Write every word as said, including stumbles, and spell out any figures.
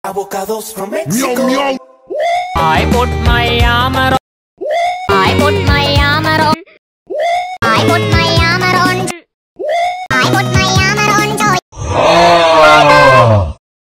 Avocados from Mexico. Meow, meow. I put my armor on. I put my armor on. I put